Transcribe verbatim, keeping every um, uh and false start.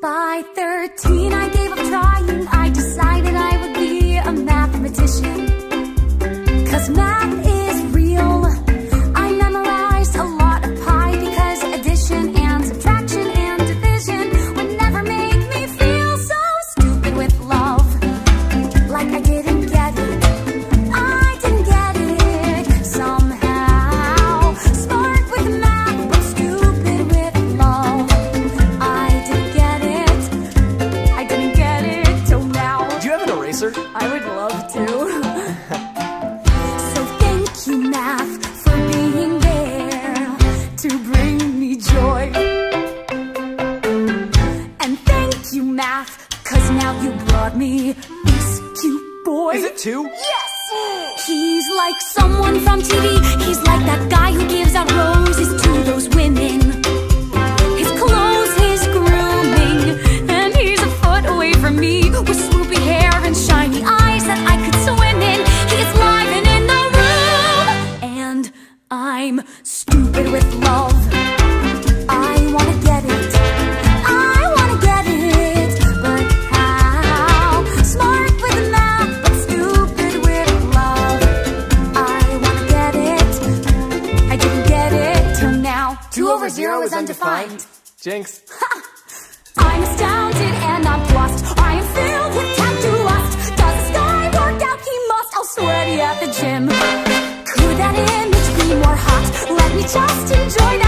By thirteen, I gave up trying. I decided I would be a mathematician. 'Cause math is real. I memorized a lot of pi because addition and subtraction and division would never make me feel so stupid with love. Like I didn't get it. I didn't get it somehow. Smart with math, but stupid with love. I didn't get it. I didn't get it till now. Do you have an eraser? I would love to. So thank you, math, for being there to bring me joy. And thank you, math, 'cause now you brought me this cute boy. Is it two? Yes! He's like someone from T V. He's like that guy who gives out roses to those women. His clothes, his grooming, and he's a foot away from me with swoopy hair and shiny eyes that I could swim in. He's livin' in the room, and I'm stupid with love. I wanna get it. I wanna get it, but how? Smart with math, but stupid with love. I wanna get it. I didn't get it till now. Two over zero is undefined. Jinx. I'm astounded and I'm lost. I am filled with tattoo lust. Does this guy work out? He must. I'll sweaty at the gym. Could that image be more hot? Let me just enjoy